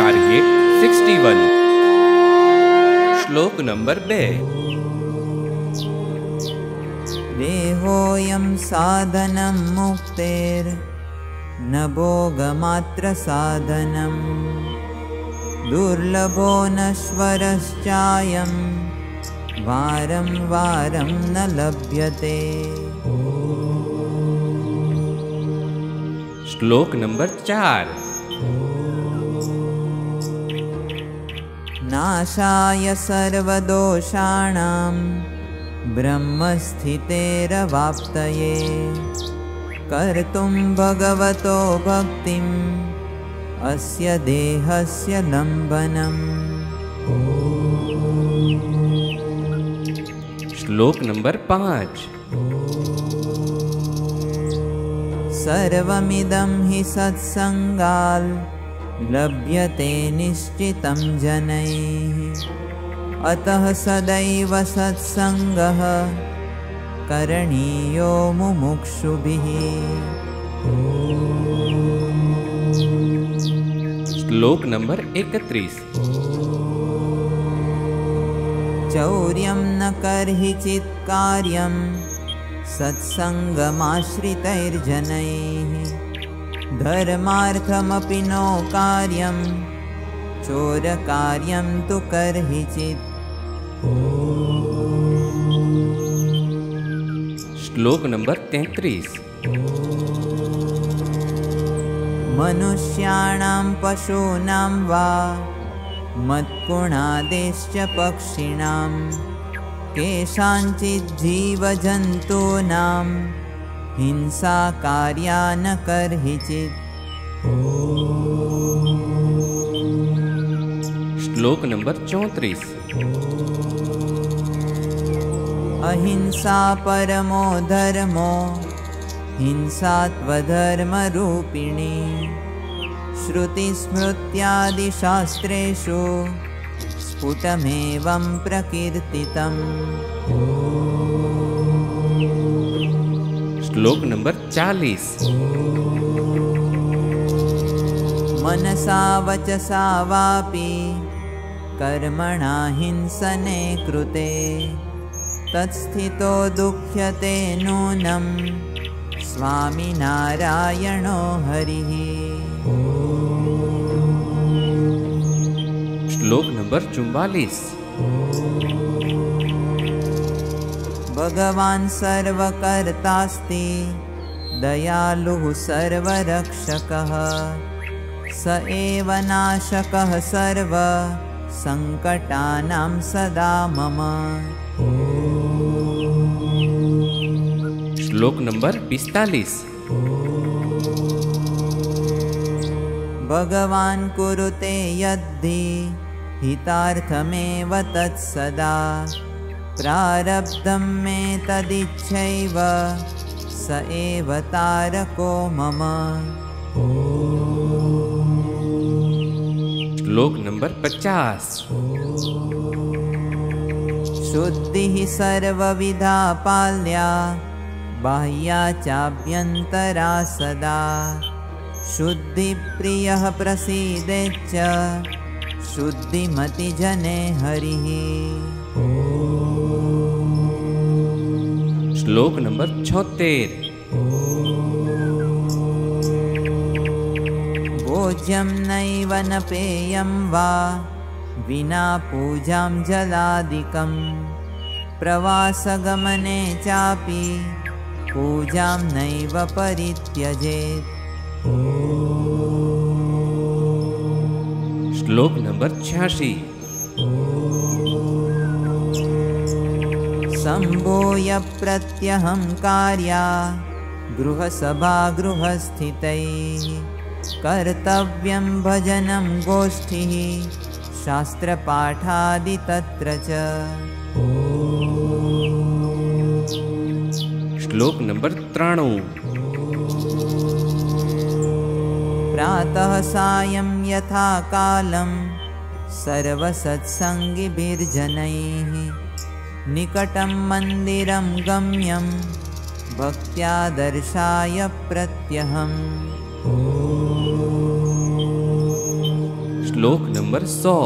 Target 61। श्लोक number 2। देहोऽयं साधनं मुक्तेर्न भोगमात्र साधनं दुर्लभो नश्वरश्चायं वारं वारं न लभ्यते। श्लोक नंबर 4। नाशाय सर्वदोषाणां ब्रह्मस्थितेरवाप्तये कर्तुं भगवतो भक्तिम् अस्य देहस्य लम्बनम्। श्लोक नंबर 5। सर्वमिदं हि सत्संगाल् लभ्यते निश्चितं जनैः अतः सदैव सत्संगः करणीयो मुमुक्षुभिः। श्लोक नंबर 31। चौर्यं न कर्हिचित् कार्यं सत्संगमाश्रितैर्जनैः धर्मार्थमपि नो कार्यं चोरकार्यं तु कर्हिचित्। श्लोक नंबर 33। मनुष्याणां पशूनां वा मत्कुणादेश्च पक्षिणां केषाञ्चित् जीवजन्तूनां हिंसा कार्या न कर्हिचित्। श्लोक नंबर 34। अहिंसा परमो धर्मो हिंसात्वधर्मरूपिणी श्रुतिस्मृत्यादिशास्त्रेषु स्फुटमेवं प्रकीर्तितम्। श्लोक नंबर 40। मनसा वचसा वापि कर्मणा हिंसने कृते तत्स्थितो दुह्यते नूनं स्वामिनारायणो हरिः। श्लोक नंबर 44। भगवान् सर्वकर्तास्ति दयालुः सर्वरक्षकः स एव नाशकः सर्व संकटानां सदा मम। श्लोक नंबर 45। भगवान् कुरुते यद्धि हितार्थमेव तत्सदा प्रारब्धं मे तदिच्छैव स एव तारको मम। श्लोक नंबर 50। शुद्धिः सर्वविधा पाल्या बाह्या चाभ्यन्तरा सदा शुद्धिप्रियः प्रसीदेच्च शुद्धिमतिजने हरिः। श्लोक नंबर 76। भोज्यं नैव न पेयं वा विना पूजां जलादिकं प्रवासगमने चापि पूजां नैव परित्यजेत्। श्लोक नंबर 86। सम्भूय प्रत्यहंकार्या गृहसभा गृहस्थितैः कर्तव्यं भजनं गोष्ठिः शास्त्रपाठादि तत्र च। श्लोक नंबर 93। प्रातः सायं यथा कालं सर्वसत्संगिभिर्जनैः निकटं मन्दिरं गम्यं भक्त्या दर्शाय प्रत्यहम्। श्लोक नंबर 100।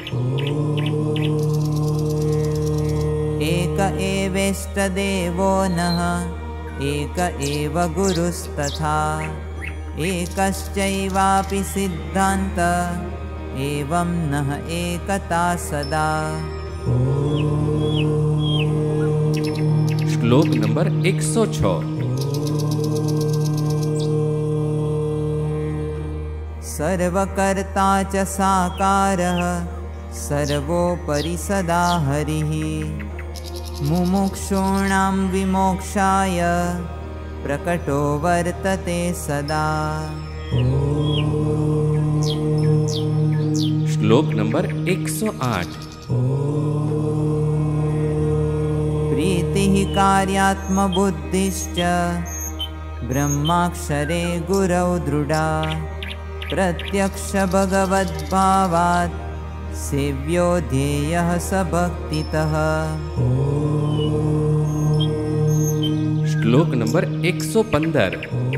एक एवेष्टदेवो नः एक एव गुरुस्तथा एकश्चैवापि सिद्धान्त एवं नः एकता सदा। श्लोक नंबर 106। सर्वकर्ता च साकारः सर्वोपरि सदा हरिः मुमुक्षूणां विमोक्षाय प्रकटो वर्तते सदा। श्लोक नंबर 108। प्रीतिः कार्यात्मबुद्धिश्च ब्रह्माक्षरे गुरौ दृढा प्रत्यक्ष भगवद्भावात् सेव्यो ध्येयः स भक्तितः। श्लोक नंबर 115।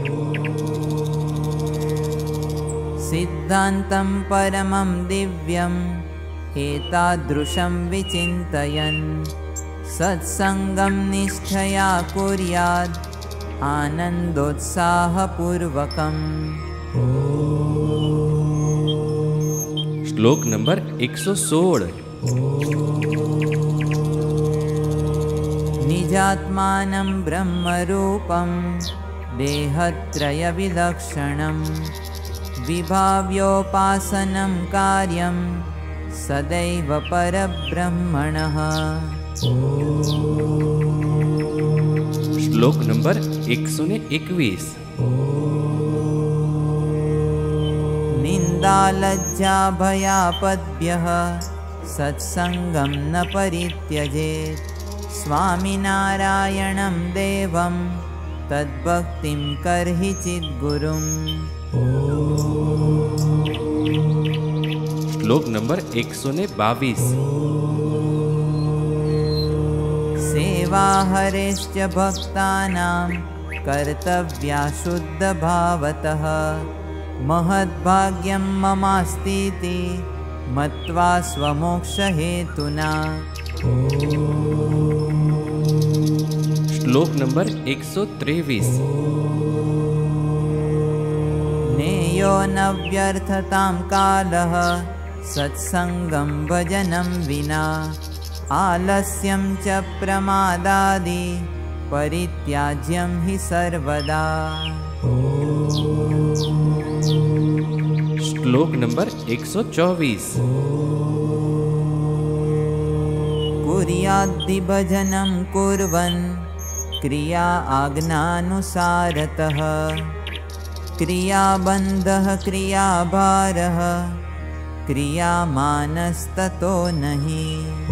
सिद्धान्तं परमं दिव्यम् एतादृशं विचिन्तयन् सत्सङ्गं निष्ठया कुर्यात् आनन्दोत्साहपूर्वकम्। श्लोक नंबर 116। निजात्मानं ब्रह्मरूपं देहत्रयविलक्षणं विभाव्योपासनं कार्यं सदैव परब्रह्मणः। श्लोक नंबर 121। निन्दालज्जा भयापद्भ्यः सत्सङ्गं न परित्यजेत् स्वामिनारायणं देवं तद्भक्तिं कर्हि चिद्गुरुम्। श्लोक नंबर 122। सेवा हरेश्च भक्तानां कर्तव्या शुद्धभावतः महद्भाग्यं ममास्तीति मत्वा स्वमोक्षहेतुना। श्लोक नंबर 123। नेयो न व्यर्थतां कालः सत्सङ्गं भजनं विना आलस्यं च प्रमादादि परित्याज्यं हि सर्वदा। श्लोक नंबर 124। कुर्याद्धि भजनं कुर्वन् क्रिया आज्ञानुसारतः क्रियाबन्धः क्रियाभारः क्रियामानस्ततो नहि।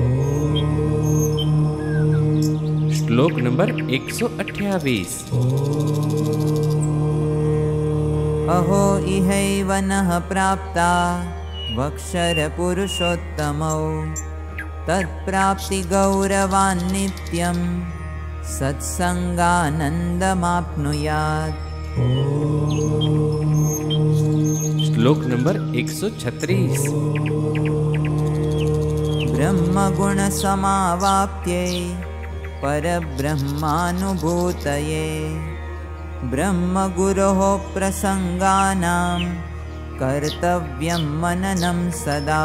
श्लोक नंबर 128। अहो इहैव नः प्राप्ता वक्षरपुरुषोत्तमौ तत्प्राप्तिगौरवान् नित्यं सत्सङ्गानन्दमाप्नुयात्। श्लोक नंबर 136। ब्रह्मगुणसमावाप्त्यै परब्रह्मानुभूतये ब्रह्मगुरोः प्रसङ्गानां कर्तव्यं मननं सदा।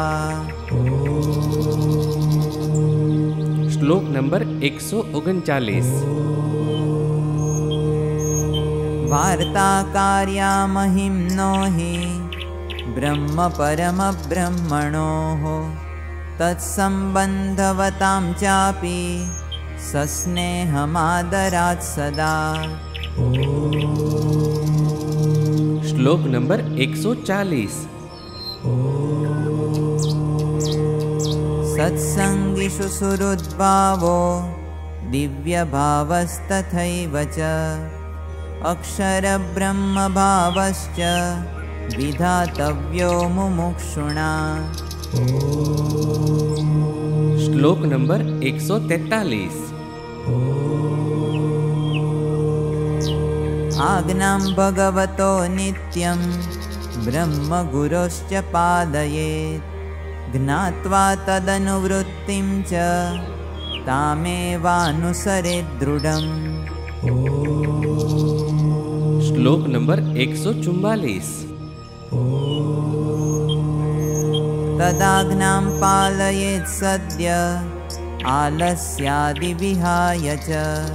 श्लोक नंबर 139। वार्ता कार्या महिम्नो हि ब्रह्म परमब्रह्मणोः तत्सम्बन्धवतां चापि सस्नेहमादरात् सदा। श्लोक नंबर 140। सत्सङ्गिषु सुहृद्भावो दिव्यभावस्तथैव च अक्षरब्रह्मभावश्च विधातव्यो मुमुक्षुणा। श्लोक नंबर 143। आज्ञां भगवतो नित्यं ब्रह्मगुरोश्च पादयेत्। ज्ञात्वा तदनुवृत्तिं च तामेवानुसरेत् दृढम्। श्लोक नंबर 144। तदाज्ञां पालयेत् सद्य आलस्यादिविहाय च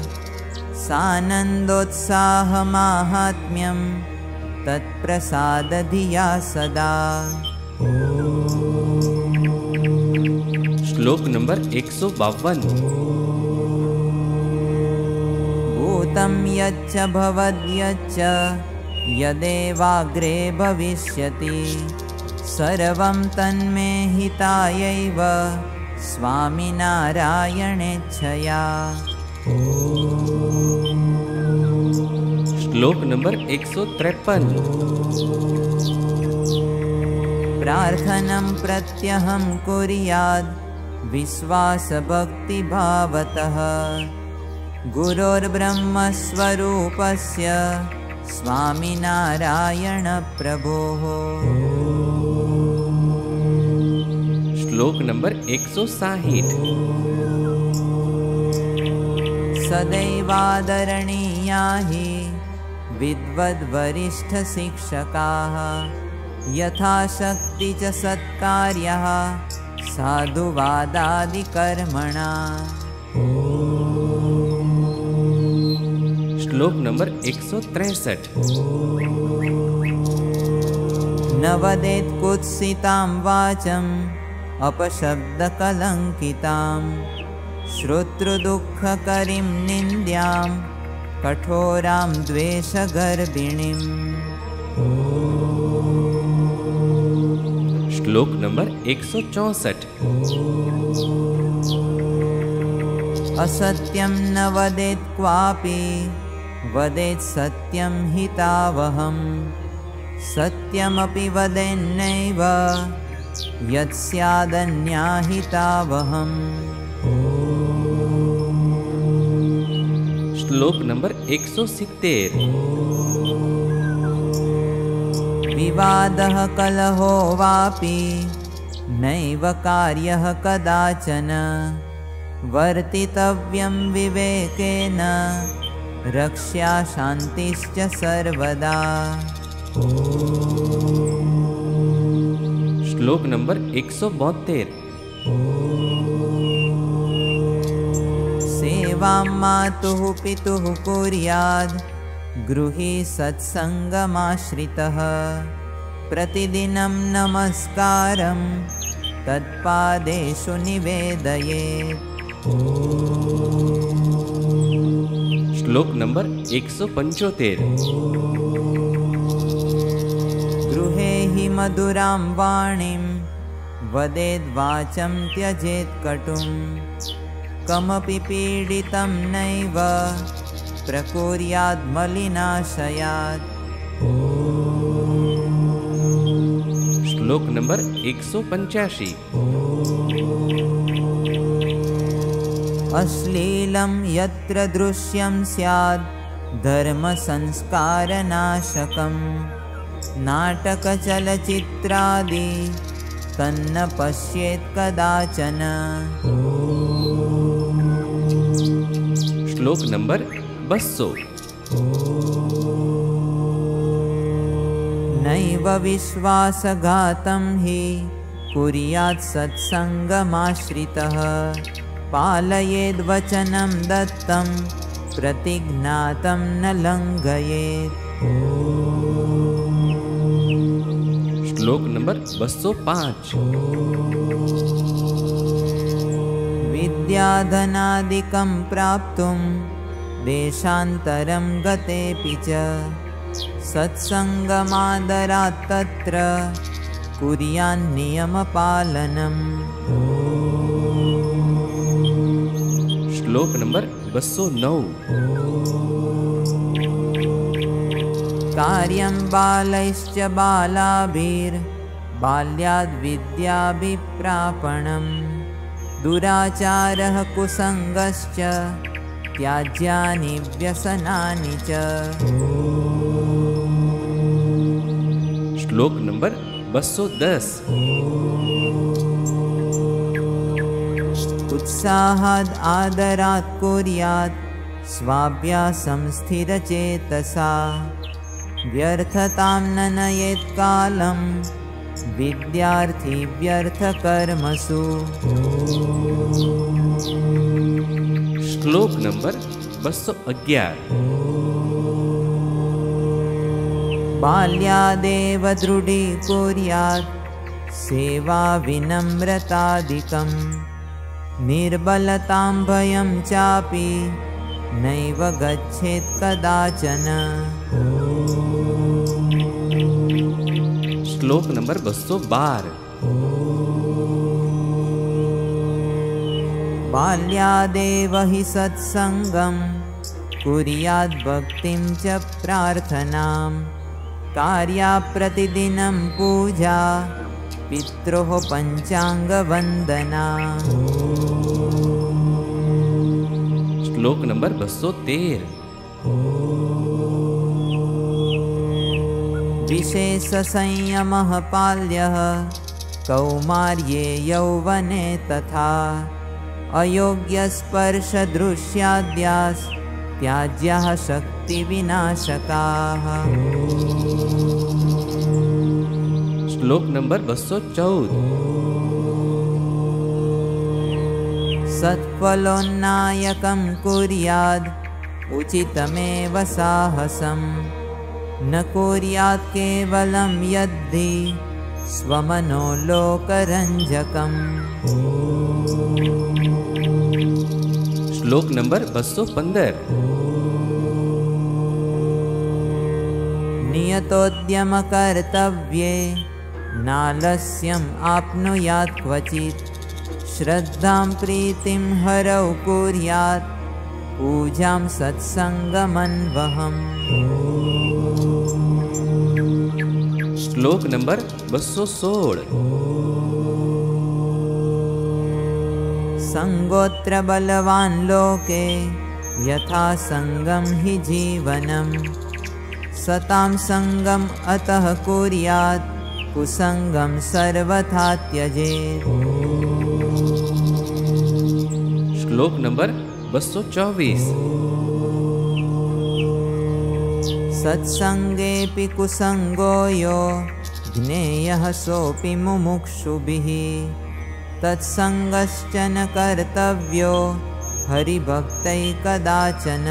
सानन्दोत्साहमाहात्म्यं तत्प्रसादधिया सदा। श्लोक नंबर 152। भूतं यच्च भवद्यच्च यदेवाग्रे भविष्यति सर्वं तन्मे हितायैव स्वामिनारायणेच्छया। श्लोक नंबर 153। प्रार्थनं प्रत्यहं कुर्याद् विश्वासभक्तिभावतः गुरोर्ब्रह्मस्वरूपस्य स्वामिनारायणप्रभोः। श्लोक नंबर 160। सदैवादरणीया हि विद्वद्वरिष्ठशिक्षकाः यथाशक्ति च सत्कार्यः साधुवादादिकर्मणा। श्लोक नंबर 163। न वदेत् कुत्सितां वाचम् अपशब्दकलङ्कितां श्रोतृदुःखकरीं निन्द्यां कठोरां द्वेषगर्भिणीम्। श्लोक नंबर 164। असत्यं न वदेत् क्वापि वदेत् सत्यं हितावहम् सत्यमपि वदेन्नैव यत् स्यादन्याहितावहम्। श्लोक नंबर 170। विवादः कलहो वापि नैव कार्यः कदाचन वर्तितव्यं विवेकेन रक्ष्या शान्तिश्च सर्वदा। श्लोक नंबर 172। सेवां मातुः पितुः कुर्याद् गृही सत्सङ्गमाश्रितः प्रतिदिनं नमस्कारं तत्पादेषु निवेदयेत्। श्लोक नंबर 175। गृहे हि मधुरां वाणीं वदेद्वाचं त्यजेत् कटुं कमपि पीडितं नैव प्रकुर्याद् मलिनाशयात्। श्लोक नंबर 185। अश्लीलं यत्र दृश्यं स्याद् धर्मसंस्कारनाशकं नाटकचलचित्रादि तन्न पश्येत् कदाचन। श्लोक नंबर 200। नैव विश्वासघातं हि कुर्यात् सत्सङ्गमाश्रितः पालयेद्वचनं दत्तं प्रतिज्ञातं न लङ्घयेत्। श्लोक नंबर 205। विद्याधनादिकं प्राप्तुं देशान्तरं गतेऽपि च सत्सङ्गमादरात् तत्र कुर्यान्नियमपालनम्। श्लोक नंबर 209। कार्यं बालैश्च बालाभिर्बाल्याद्विद्याभिप्रापणं दुराचारः कुसङ्गश्च त्याज्यानि व्यसनानि च। श्लोक नंबर 210। उत्साहाद् आदरात् कुर्यात् स्वाभ्यासं स्थिरचेतसा व्यर्थतां न नयेत् कालं विद्यार्थी व्यर्थकर्मसु। श्लोक नंबर 211। बाल्यादेव दृढीकुर्यात् सेवा विनम्रतादिकं निर्बलतां भयं चापि नैव गच्छेत् कदाचन। श्लोक नंबर 212। बाल्यादेव हि सत्संगं कुर्याद् भक्तिं च प्रार्थनां कार्या प्रतिदिनं पूजा पित्रोः पञ्चाङ्गवन्दना। श्लोक नंबर 213। विशेषसंयमः पाल्यः कौमार्ये यौवने तथा अयोग्यस्पर्शदृश्याद्यास् त्याज्याः शक्तिविनाशकाः। श्लोक नंबर 214। सत्फलोन्नायकं कुर्याद् उचितमेव साहसं न कुर्यात् केवलं यद्धि स्वमनोलोकरञ्जकम्। श्लोक नंबर 215। नियतोद्यमकर्तव्ये नालस्यम् आप्नुयात् क्वचित् श्रद्धां प्रीतिं हरौ कुर्यात् पूजां सत्सङ्गमन्वहम्। श्लोक नंबर 216। संगोत्र बलवान् लोके यथा संगम हि जीवनम् सतां संगम अतः कुर्यात् कुसंगम सर्वथा त्यजेत्। श्लोक नंबर 224। सत्संगेऽपि कुसंगो यो ज्ञेयः सोऽपि मुमुक्षुभिः तत्संगश्च न कर्तव्यो हरिभक्तै कदाचन।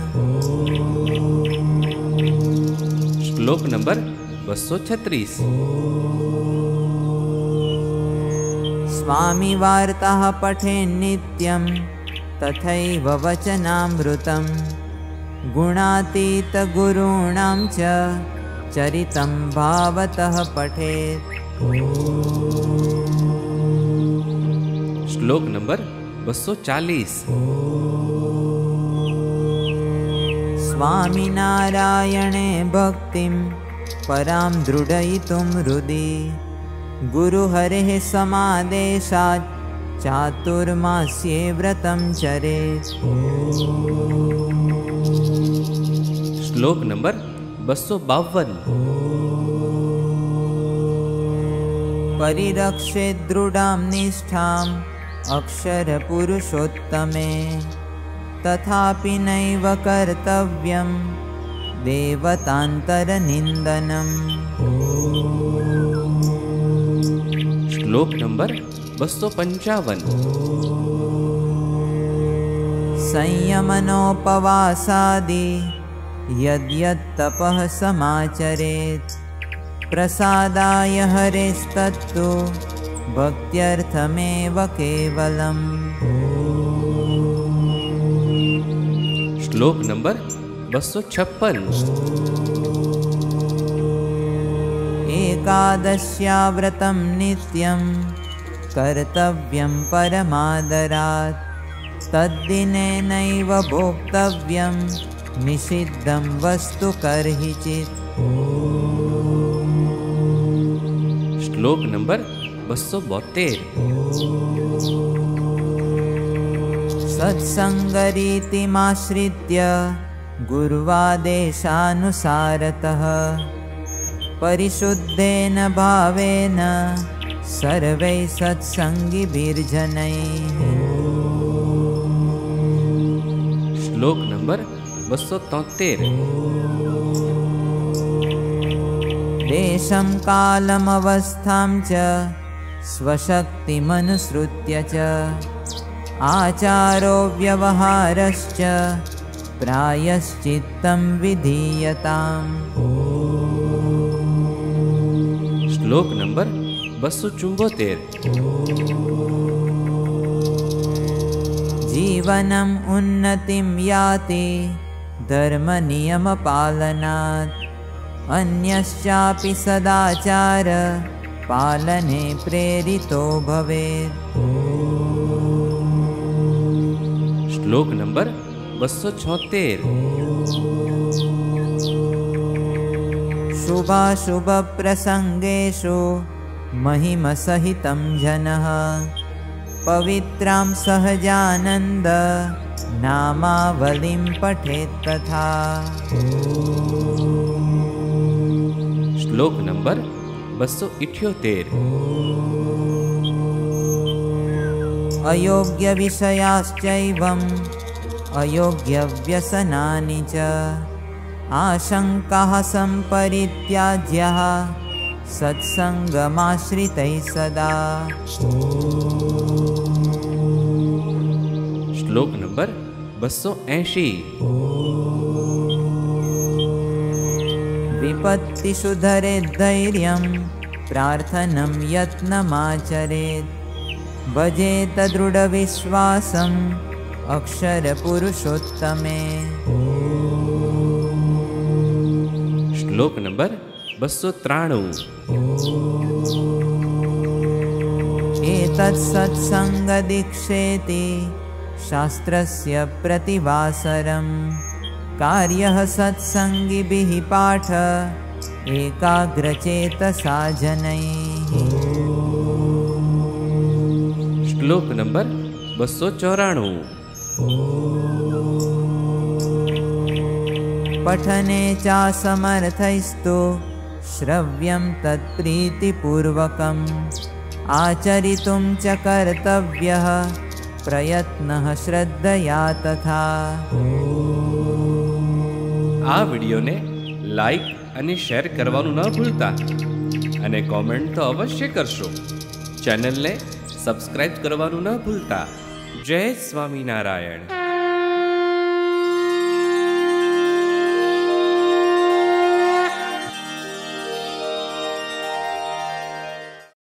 श्लोक नंबर 236। स्वामी वार्ताः पठेन्नित्यं तथैव वचनामृतं गुणातीतगुरूणां च चरितं भावतः पठेत्। श्लोक नंबर 240। स्वामिनारायणे भक्तिं परां दृढयितुं हृदि गुरुहरेः समादेशात् चातुर्मास्ये व्रतं चरेत्। श्लोक नंबर 252। परिरक्षेत् दृढां निष्ठाम् अक्षरपुरुषोत्तमे तथापि नैव कर्तव्यं देवतान्तरनिन्दनम्। श्लोक नंबर 255। संयमनोपवासादि यद्यत्तपः समाचरेत् प्रसादाय हरेस्तत्तु भक्त्यर्थमेव केवलम्। श्लोक नंबर 256। एकादश्या व्रतं नित्यं कर्तव्यं परमादरात् तद्दिनेनैव भोक्तव्यं निषिद्धं वस्तु कर्हिचित्। श्लोक नंबर 272। सत्संगरीतिमाश्रित्य गुरुवादेशानुसारतः परिशुद्धेन भावेन सर्वैः सत्संगिभिर्जनैः। श्लोक नंबर 273। देशं कालमवस्थां च स्वशक्तिमनुसृत्य च आचारो व्यवहारश्च प्रायश्चित्तं विधीयताम्। श्लोक नंबर 274। जीवनम् उन्नतिं याति धर्मनियमपालनात् अन्यश्चापि सदाचार पालने प्रेरितो भवेत्। श्लोक नंबर 276। शुभाशुभप्रसंगेषु महिमसहितं जनः पवित्रां सहजानन्द नामावलिं पठेत् तथा। श्लोक नंबर 278। अयोग्यविषयाश्चैवम् अयोग्यव्यसनानि च आशङ्काः सम्परित्याज्यः सत्सङ्गमाश्रितैः सदा। श्लोक नंबर 280। विपत्तिषु धरेत् धैर्यं प्रार्थनं यत्नमाचरेत् भजेत दृढविश्वासम् अक्षरपुरुषोत्तमे। श्लोक नंबर 293। एतत् सत्सङ्गदीक्षेति शास्त्रस्य प्रतिवासरम् कार्यः सत्सङ्गिभिः पाठ एकाग्रचेतसा जनैः। श्लोक नंबर 294। पठने चासमर्थैस्तु श्रव्यं तत्प्रीतिपूर्वकम् आचरितुं च कर्तव्यः प्रयत्नः श्रद्धया तथा। आ विडियो ने लाइक અને શેર કરવાનું ન ભૂલતા અને કોમેન્ટ તો અવશ્ય કરશો। ચેનલને સબસ્ક્રાઇબ કરવાનું ન ભૂલતા। જય સ્વામિનારાયણ।